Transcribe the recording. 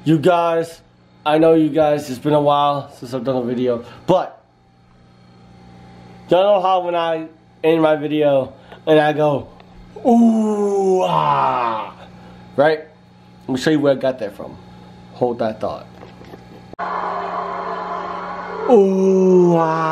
You guys, I know you guys, it's been a while since I've done a video, but y'all know how when I end my video and I go, ooh, ah, right? Let me show you where I got that from. Hold that thought. Ooh, ah.